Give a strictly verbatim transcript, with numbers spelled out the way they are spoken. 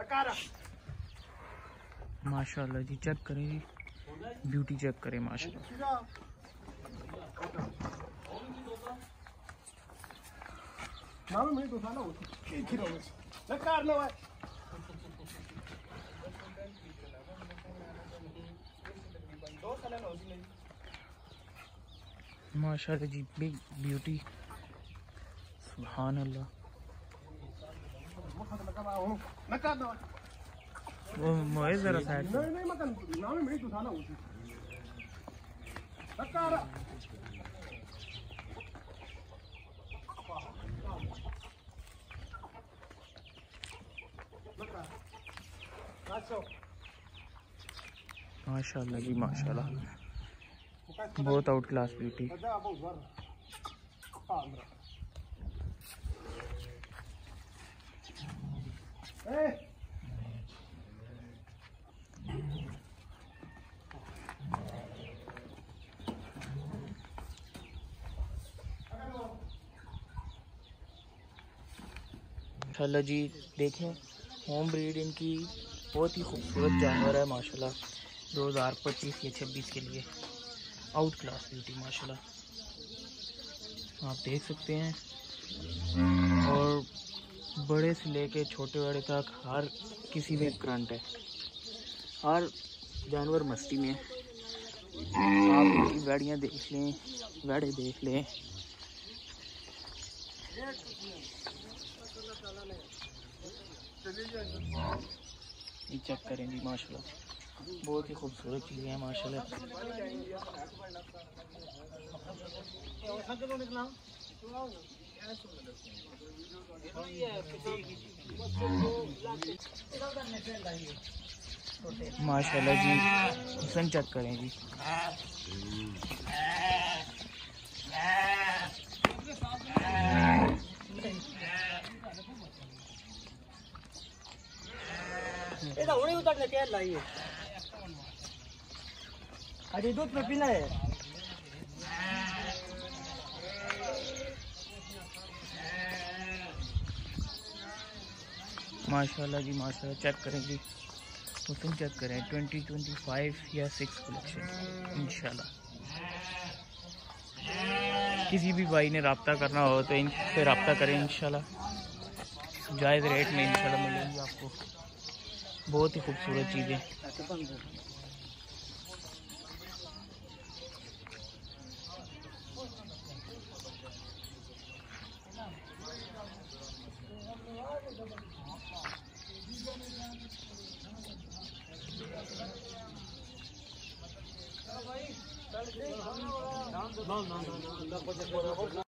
माशाल्लाह जी, चेक करें जी, beauty check करें माशाल्लाह। माशाल्लाह जी, बिग ब्यूटी, सुभान अल्लाह। वो मोए जरा साइड माशाल्लाह जी, माशाल्लाह, बहुत आउट क्लास ब्यूटी। माशाल्लाह जी, देखें होम ब्रीड इनकी बहुत ही खूबसूरत जानवर है माशाल्लाह। दो हज़ार पच्चीस या छब्बीस के लिए आउट क्लास ब्यूटी माशाल्लाह, आप देख सकते हैं। और बड़े से लेके छोटे बड़े तक हर किसी में करंट है, हर जानवर मस्ती में। आप इनकी गाड़ियाँ देख लें, गाड़े देख लें। ये चेक करें जी माशाल्लाह, बहुत ही खूबसूरत चीज़ें हैं माशाल्लाह। माशाल्लाह जी, हुस्न चेक करें जी। अरे दूध में पीना है। माशाल्लाह जी, माशाल्लाह, चेक करें जी, तो तुम चेक करें ट्वेंटी ट्वेंटी फाइव या सिक्स कलेक्शन इंशाल्लाह। किसी भी भाई ने रब्ता करना हो तो इनसे रब्ता करें इंशाल्लाह, जायज़ रेट में इंशाल्लाह मिलेंगी आपको। बहुत ही खूबसूरत चीज़ें। No, no, no, no.